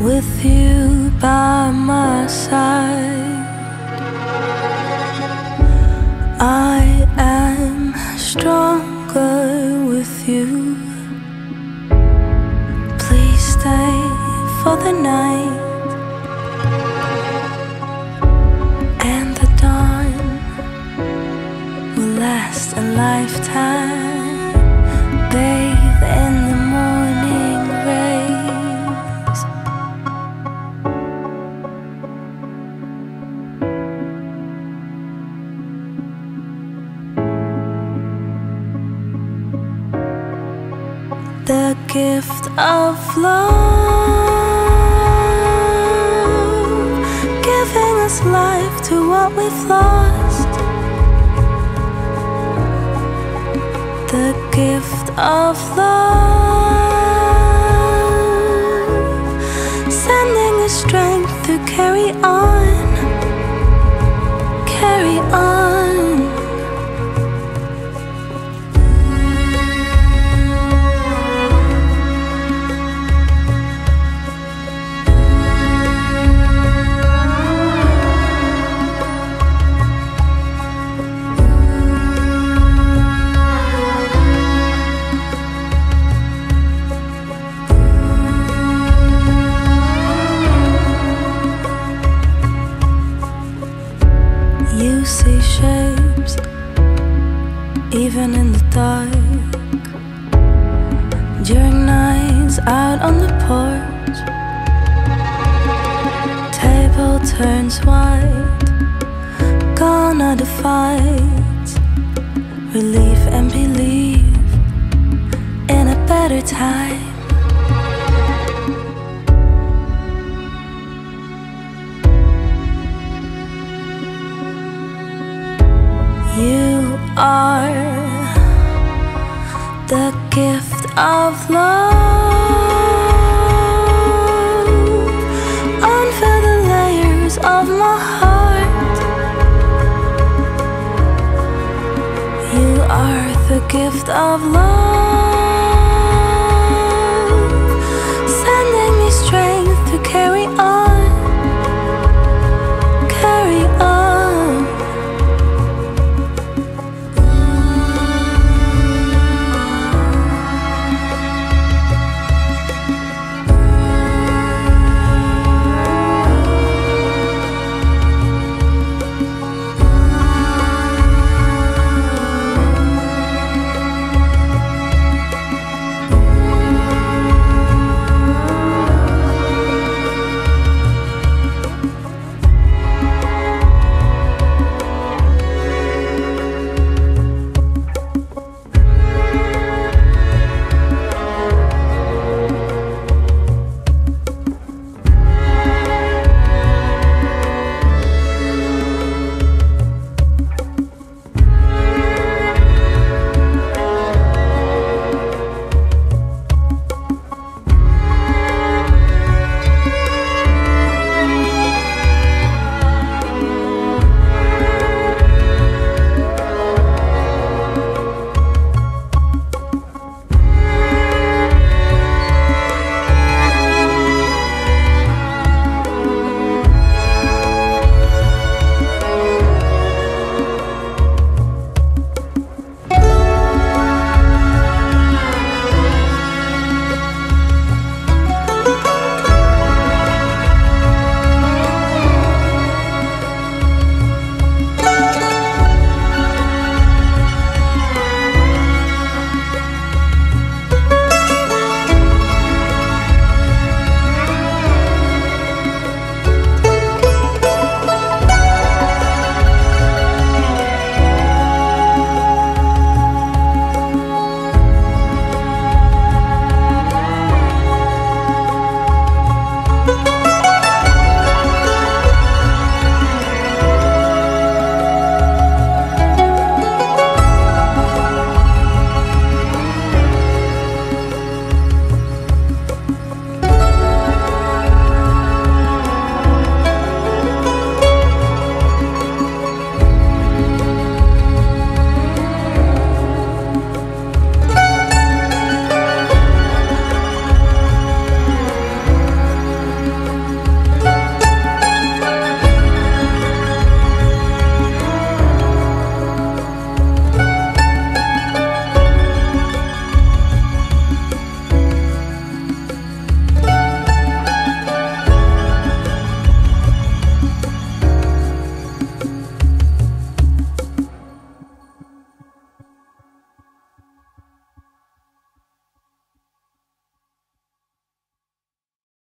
with you by my side. I am stronger with you. Please stay for the night, and the dawn will last a lifetime. Bathe in the morning rays. The gift of love, giving us life to what we've lost. The gift of love, sending us strength to carry on, carry on. You see shapes, even in the dark. During nights out on the porch, table turns white. Gone are the fights, relief and belief in a better time. You are the gift of love. Unveil the layers of my heart. You are the gift of love, sending me strength to carry on.